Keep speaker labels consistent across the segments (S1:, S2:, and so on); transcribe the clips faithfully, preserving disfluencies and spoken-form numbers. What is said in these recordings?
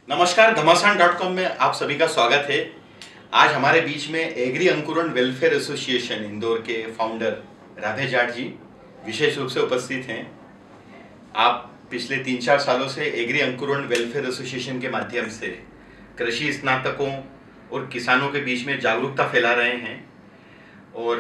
S1: नमस्कार, घमासान dot com में आप सभी का स्वागत है। आज हमारे बीच में agri Ankuran welfare association Indore के फाउंडर राधे जाट जी विशेष रूप से उपस्थित हैं। आप पिछले तीन चार सालों से एग्री अंकुरण वेलफेयर एसोसिएशन के माध्यम से कृषि स्नातकों और किसानों के बीच में जागरूकता फैला रहे हैं और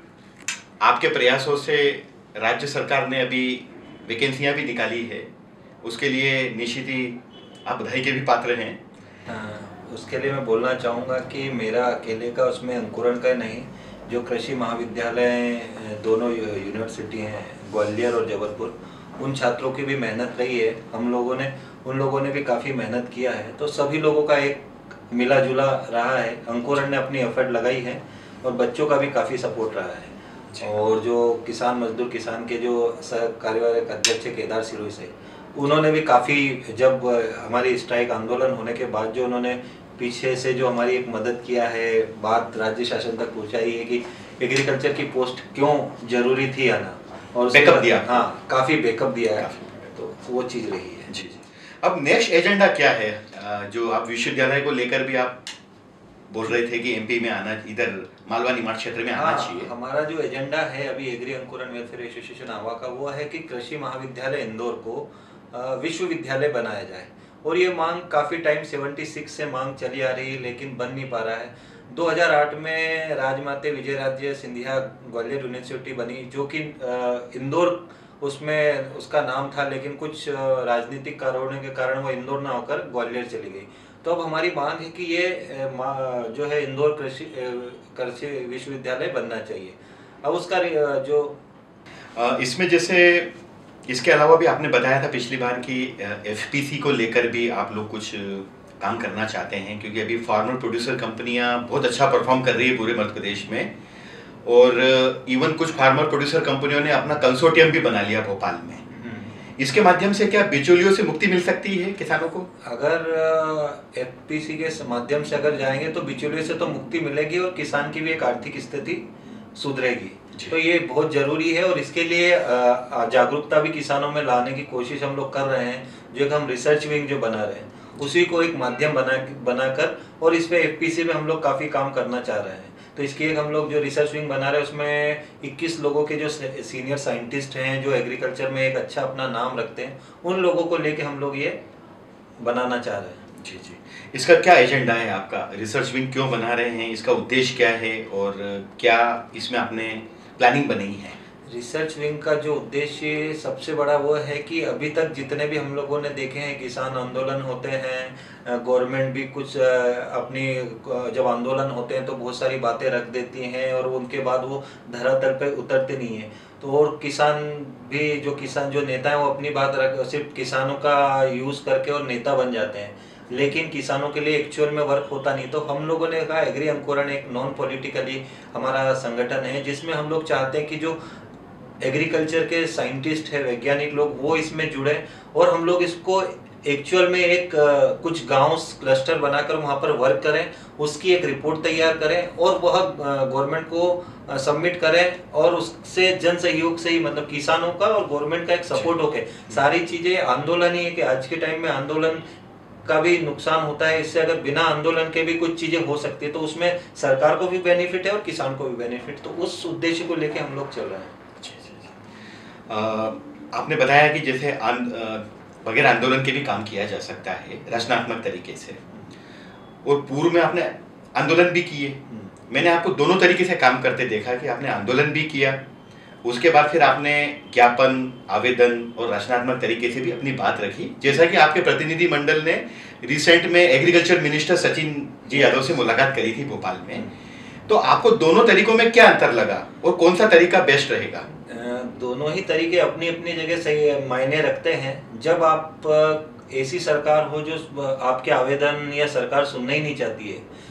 S1: आपके प्रयासों से राज्य सरकार ने अभी वैकेंसियां भी निकाली है। उसके लिए निश्चित ही आप बधाई के भी पात्र हैं।
S2: हाँ, उसके लिए मैं बोलना चाहूँगा कि मेरा अकेले का उसमें अंकुरण का नहीं, जो कृषि महाविद्यालय दोनों यूनिवर्सिटी हैं ग्वालियर और जबलपुर, उन छात्रों की भी मेहनत रही है। हम लोगों ने उन लोगों ने भी काफ़ी मेहनत किया है, तो सभी लोगों का एक मिला जुला रहा है। अंकुरण ने अपनी एफर्ट लगाई है और बच्चों का भी काफ़ी सपोर्ट रहा है। और जो किसान मजदूर किसान के जो सह कार्यवाहक अध्यक्ष केदार सिरोही से, उन्होंने भी काफ़ी, जब हमारी स्ट्राइक आंदोलन होने के बाद जो उन्होंने पीछे से जो हमारी एक मदद किया है, बात राज्य शासन तक पहुंचाई है कि एग्रीकल्चर की पोस्ट क्यों जरूरी थी आना, और
S1: बैकअप दिया।
S2: हाँ, काफ़ी बैकअप दिया है, तो वो चीज़ रही है।
S1: जी जी। अब नेक्स्ट एजेंडा क्या है जो आप विश्वविद्यालय को लेकर भी आप बोल रहे थे कि एमपी में आना, इधर मालवा निमाड़ क्षेत्र में आना
S2: हाँ,
S1: चाहिए?
S2: हमारा जो एजेंडा है अभी एग्री अंकुरण वेलफेयर एसोसिएशन आवा का, वो है कि कृषि महाविद्यालय इंदौर को विश्वविद्यालय बनाया जाए। और ये मांग काफ़ी टाइम छिहत्तर से मांग चली आ रही है, लेकिन बन नहीं पा रहा है। दो हज़ार आठ में राजमाता विजय राज्य सिंधिया ग्वालियर यूनिवर्सिटी बनी, जो कि इंदौर उसमें उसका नाम था, लेकिन कुछ राजनीतिक कारणों के कारण वो इंदौर ना होकर ग्वालियर चली गई। तो अब हमारी मांग है कि ये जो है इंदौर कृषि कृषि विश्वविद्यालय बनना चाहिए। अब उसका जो
S1: इसमें जैसे इसके अलावा भी आपने बताया था पिछली बार कि एफपीसी को लेकर भी आप लोग कुछ काम करना चाहते हैं, क्योंकि अभी फार्मर प्रोड्यूसर कंपनियां बहुत अच्छा परफॉर्म कर रही है पूरे मध्य प्रदेश में, और इवन कुछ फार्मर प्रोड्यूसर कंपनियों ने अपना कंसोर्टियम भी बना लिया भोपाल में। इसके माध्यम से क्या बिचौलियों से मुक्ति मिल सकती है किसानों को?
S2: अगर एफपीसी के माध्यम से अगर जाएंगे तो बिचौलियों से तो मुक्ति मिलेगी और किसान की भी एक आर्थिक स्थिति सुधरेगी। तो ये बहुत जरूरी है और इसके लिए जागरूकता भी किसानों में लाने की कोशिश हम लोग कर रहे हैं। जो एक हम रिसर्च विंग जो बना रहे हैं, उसी को एक माध्यम बना बनाकर, और इस पे एफपीसी में हम लोग काफ़ी काम करना चाह रहे हैं। तो इसकी एक हम लोग जो रिसर्च विंग बना रहे हैं, उसमें इक्कीस लोगों के जो सीनियर साइंटिस्ट हैं, जो एग्रीकल्चर में एक अच्छा अपना नाम रखते हैं, उन लोगों को लेके हम लोग ये बनाना चाह रहे हैं।
S1: जी जी। इसका क्या एजेंडा है आपका? रिसर्च विंग क्यों बना रहे हैं, इसका उद्देश्य क्या है, और क्या इसमें आपने प्लानिंग बनाई है?
S2: रिसर्च विंग का जो उद्देश्य सबसे बड़ा वो है कि अभी तक जितने भी हम लोगों ने देखे हैं किसान आंदोलन होते हैं, गवर्नमेंट भी कुछ अपनी, जब आंदोलन होते हैं तो बहुत सारी बातें रख देती हैं और उनके बाद वो धरातल पे उतरते नहीं है। तो और किसान भी, जो किसान जो नेता हैं, वो अपनी बात रख, सिर्फ किसानों का यूज़ करके और नेता बन जाते हैं, लेकिन किसानों के लिए एक्चुअल में वर्क होता नहीं। तो हम लोगों ने कहा एग्री अंकुरण एक नॉन पॉलिटिकली हमारा संगठन है, जिसमें हम लोग चाहते हैं कि जो एग्रीकल्चर के साइंटिस्ट है, वैज्ञानिक लोग, वो इसमें जुड़े और हम लोग इसको एक्चुअल में एक कुछ गांव क्लस्टर बनाकर वहाँ पर वर्क करें, उसकी एक रिपोर्ट तैयार करें और वह गवर्नमेंट को सबमिट करें, और उससे जन सहयोग से ही, मतलब किसानों का और गवर्नमेंट का एक सपोर्ट होके सारी चीज़ें। आंदोलन ही है कि आज के टाइम में आंदोलन का भी नुकसान होता है, इससे अगर बिना आंदोलन के भी कुछ चीजें हो सकती है, तो उसमें सरकार को भी बेनिफिट है और किसान को भी बेनिफिट। तो उस उद्देश्य को लेके हम लोग चल रहे हैं।
S1: आ, आपने बताया कि जैसे बगैर आंदोलन के भी काम किया जा सकता है रचनात्मक तरीके से, और पूर्व में आपने आंदोलन भी किए। मैंने आपको दोनों तरीके से काम करते देखा कि आपने आंदोलन भी किया, उसके बाद फिर आपने ज्ञापन, आवेदन और रचनात्मक तरीके से भी अपनी बात रखी। जैसा कि आपके प्रतिनिधि मंडल ने रिसेंट में एग्रीकल्चर मिनिस्टर सचिन जी यादव से मुलाकात करी थी भोपाल में, तो आपको दोनों तरीकों में क्या अंतर लगा और कौन सा तरीका बेस्ट रहेगा?
S2: दोनों ही तरीके अपनी अपनी जगह सही मायने रखते हैं। जब आप ऐसी सरकार हो जो आपके आवेदन या सरकार सुनना ही नहीं चाहती है,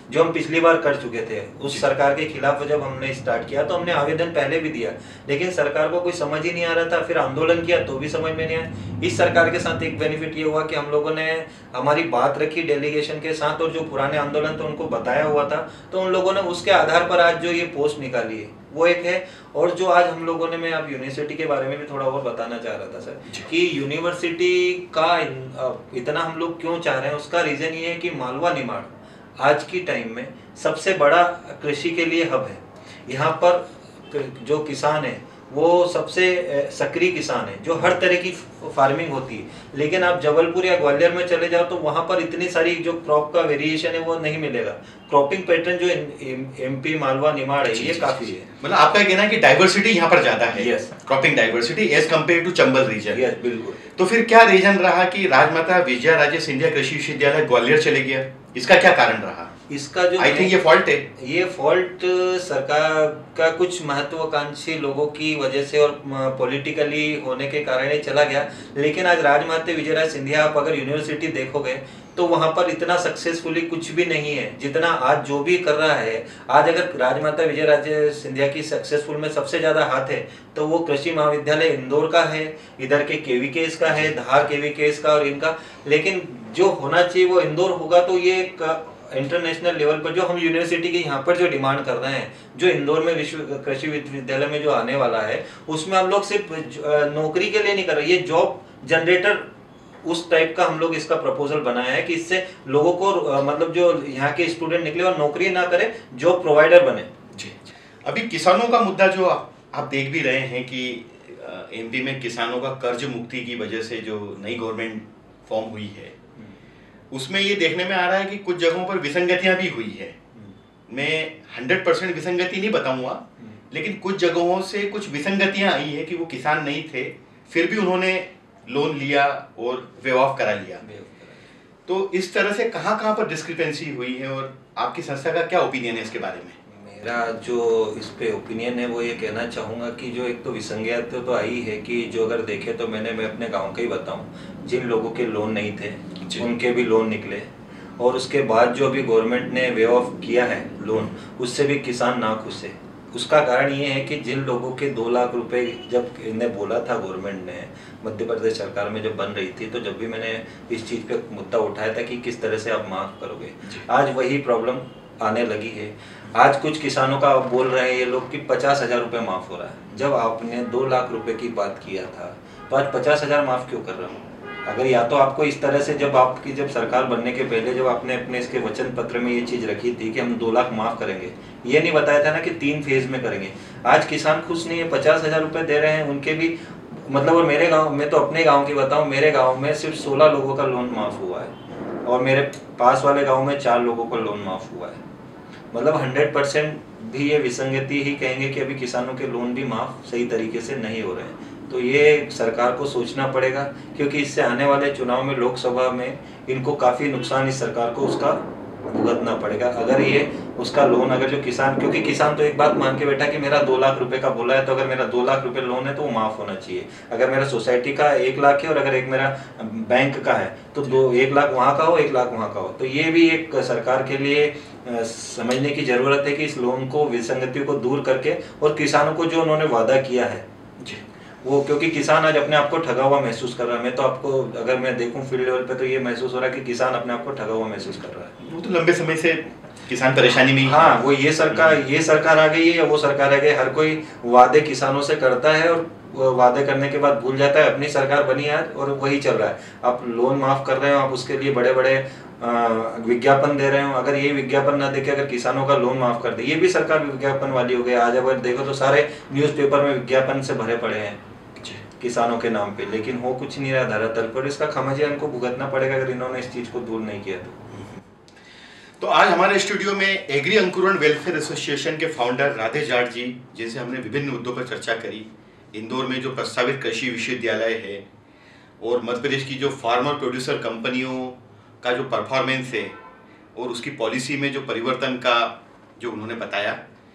S2: जो हम पिछली बार कर चुके थे। उस सरकार के खिलाफ जब हमने स्टार्ट किया तो हमने आवेदन पहले भी दिया, लेकिन सरकार को कोई समझ ही नहीं आ रहा था। फिर आंदोलन किया तो भी समझ में नहीं आया। इस सरकार के साथ एक बेनिफिट ये हुआ कि हम लोगों ने हमारी बात रखी डेलीगेशन के साथ, और जो पुराने आंदोलन थे उनको बताया हुआ था, तो उन लोगों ने उसके आधार पर आज जो ये पोस्ट निकाली है वो एक है। और जो आज हम लोगों ने, मैं आप यूनिवर्सिटी के बारे में भी थोड़ा और बताना चाह रहा था सर, कि यूनिवर्सिटी का इतना हम लोग क्यों चाह रहे हैं, उसका रीजन ये है कि मालवा निमाड़ आज की टाइम में सबसे बड़ा कृषि के लिए हब है। यहाँ पर जो किसान है वो सबसे सक्रिय किसान है, जो हर तरह की फार्मिंग होती है। लेकिन आप जबलपुर या ग्वालियर में चले जाओ तो वहाँ पर इतनी सारी जो क्रॉप का वेरिएशन है वो नहीं मिलेगा। क्रॉपिंग पैटर्न जो एमपी मालवा निमाड़ है ये काफी है।
S1: मतलब आपका कहना है कि डाइवर्सिटी यहाँ पर ज्यादा है,
S2: yes,
S1: cropping diversity as compare to Chambal region.
S2: Yes बिल्कुल।
S1: तो फिर क्या रीजन रहा कि राजमाता विजया राजे सिंधिया कृषि विश्वविद्यालय ग्वालियर चले गया? इसका क्या कारण रहा?
S2: इसका जो
S1: आई थिंक ये फॉल्ट है,
S2: ये फॉल्ट सरकार का कुछ महत्वाकांक्षी लोगों की वजह से और पॉलिटिकली होने के कारण ही चला गया। लेकिन आज राजमाता विजयराज सिंधिया, आप अगर यूनिवर्सिटी देखोगे तो वहां पर इतना सक्सेसफुली कुछ भी नहीं है जितना आज जो भी कर रहा है। आज अगर राजमाता विजयराज सिंधिया की सक्सेसफुल में सबसे ज्यादा हाथ है तो वो कृषि महाविद्यालय इंदौर का है, इधर के केवीकेएस का है, धार केवीकेएस का और इनका। लेकिन जो होना चाहिए वो इंदौर होगा। तो ये इंटरनेशनल लेवल पर जो हम यूनिवर्सिटी के यहाँ पर जो डिमांड कर रहे हैं, जो इंदौर में विश्व कृषि विश्वविद्यालय में जो आने वाला है, उसमें हम लोग सिर्फ नौकरी के लिए नहीं कर रहे, ये जॉब जनरेटर उस टाइप का हम लोग इसका प्रपोजल बनाया है कि इससे लोगों को मतलब जो यहाँ के स्टूडेंट निकले और नौकरी ना करे, जॉब प्रोवाइडर बने।
S1: जी, अभी किसानों का मुद्दा जो आप, आप देख भी रहे हैं कि एमपी में किसानों का कर्ज मुक्ति की वजह से जो नई गवर्नमेंट फॉर्म हुई है उसमें ये देखने में आ रहा है कि कुछ जगहों पर विसंगतियां भी हुई है। मैं हंड्रेड परसेंट विसंगति नहीं बताऊंगा, लेकिन कुछ जगहों से कुछ विसंगतियां आई है कि वो किसान नहीं थे फिर भी उन्होंने लोन लिया और वे ऑफ करा लिया। तो इस तरह से कहाँ कहाँ पर डिस्क्रिपेंसी हुई है और आपकी संस्था का क्या ओपिनियन है इसके बारे में?
S2: मेरा जो इस पे ओपिनियन है वो ये कहना चाहूँगा कि जो एक तो विसंगत तो आई है कि जो अगर देखे तो मैंने मैं अपने गांव का ही बताऊं, जिन लोगों के लोन नहीं थे उनके भी लोन निकले, और उसके बाद जो अभी गवर्नमेंट ने वे ऑफ किया है लोन, उससे भी किसान ना खुश है। उसका कारण ये है कि जिन लोगों के दो लाख रुपए जब इन्हें बोला था गवर्नमेंट ने, मध्य प्रदेश सरकार में जब बन रही थी, तो जब भी मैंने इस चीज़ पे मुद्दा उठाया था कि किस तरह से आप माफ़ करोगे, आज वही प्रॉब्लम आने लगी है। आज कुछ किसानों का बोल रहे हैं ये लोग कि पचास हजार रुपये माफ़ हो रहा है, जब आपने दो लाख रुपए की बात किया था तो आज पचास हजार माफ़ क्यों कर रहा हूँ? अगर या तो आपको इस तरह से, जब आपकी जब सरकार बनने के पहले जब आपने अपने इसके वचन पत्र में ये चीज़ रखी थी कि हम दो लाख माफ़ करेंगे, ये नहीं बताया था ना कि तीन फेज में करेंगे। आज किसान खुश नहीं है, पचास हजार रुपये दे रहे हैं उनके भी, मतलब। और मेरे गाँव में तो अपने गाँव की बताऊँ, मेरे गाँव में सिर्फ सोलह लोगों का लोन माफ़ हुआ है और मेरे पास वाले गाँव में चार लोगों का लोन माफ़ हुआ है। मतलब हंड्रेड परसेंट भी ये विसंगति ही कहेंगे कि अभी किसानों के लोन भी माफ़ सही तरीके से नहीं हो रहे हैं। तो ये सरकार को सोचना पड़ेगा, क्योंकि इससे आने वाले चुनाव में लोकसभा में इनको काफ़ी नुकसान इस सरकार को उसका भुगतना पड़ेगा। अगर ये उसका लोन, अगर जो किसान, क्योंकि किसान तो एक बात मान के बैठा कि मेरा दो लाख रुपए का बोला है, तो अगर मेरा दो लाख रुपए लोन है तो वो माफ़ होना चाहिए। अगर मेरा सोसाइटी का एक लाख है और अगर एक मेरा बैंक का है तो दो, एक लाख वहाँ का हो, एक लाख वहाँ का हो। तो ये भी एक सरकार के लिए समझने की ज़रूरत है कि इस लोन को, विसंगति को दूर करके, और किसानों को जो उन्होंने वादा किया है वो, क्योंकि किसान आज अपने आप को ठगा हुआ महसूस कर रहा है। मैं तो आपको अगर मैं देखूं फील्ड लेवल पे तो ये महसूस हो रहा है कि किसान अपने आप को ठगा हुआ महसूस कर रहा है।
S1: वो तो लंबे समय से किसान परेशानी में ही।
S2: हाँ, वो ये सरकार ये सरकार आ गई है या वो सरकार आ गई, हर कोई वादे किसानों से करता है और वादे करने के बाद भूल जाता है। अपनी सरकार बनी है और वही चल रहा है। आप लोन माफ कर रहे हो, आप उसके लिए बड़े बड़े विज्ञापन दे रहे हो। अगर ये विज्ञापन ना देके अगर किसानों का लोन माफ कर दे, ये भी सरकार विज्ञापन वाली हो गई। आज अगर देखो तो सारे न्यूज़पेपर में विज्ञापन से भरे पड़े हैं किसानों के नाम पे, लेकिन हो कुछ नहीं रहा धरातल पर। इसका खमियाजा इनको भुगतना पड़ेगा अगर इन्होंने इस चीज को दूर नहीं किया तो।
S1: तो आज हमारे स्टूडियो में एग्री अंकुरण वेलफेयर एसोसिएशन के फाउंडर राधे जाट जी, जिनसे हमने विभिन्न मुद्दों पर चर्चा करी। इंदौर में जो प्रस्तावित कृषि विश्वविद्यालय है और मध्य प्रदेश की जो फार्मर प्रोड्यूसर कंपनियों का जो परफॉर्मेंस है और उसकी पॉलिसी में जो परिवर्तन का जो उन्होंने बताया,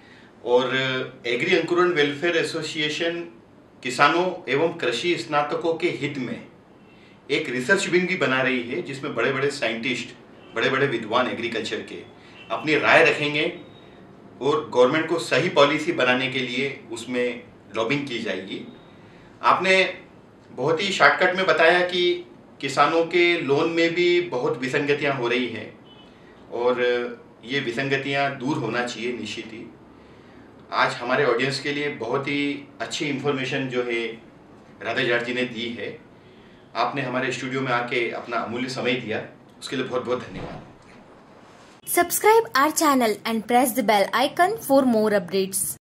S1: और एग्री अंकुरण वेलफेयर एसोसिएशन किसानों एवं कृषि स्नातकों के हित में एक रिसर्च विंग भी बना रही है, जिसमें बड़े बड़े साइंटिस्ट, बड़े बड़े विद्वान एग्रीकल्चर के अपनी राय रखेंगे और गवर्नमेंट को सही पॉलिसी बनाने के लिए उसमें लॉबिंग की जाएगी। आपने बहुत ही शॉर्टकट में बताया कि किसानों के लोन में भी बहुत विसंगतियां हो रही हैं और ये विसंगतियां दूर होना चाहिए निश्चित ही। आज हमारे ऑडियंस के लिए बहुत ही अच्छी इन्फॉर्मेशन जो है राधा जाट जी ने दी है। आपने हमारे स्टूडियो में आके अपना अमूल्य समय दिया, उसके लिए बहुत बहुत धन्यवाद।
S3: Subscribe our channel and press the bell icon for more updates.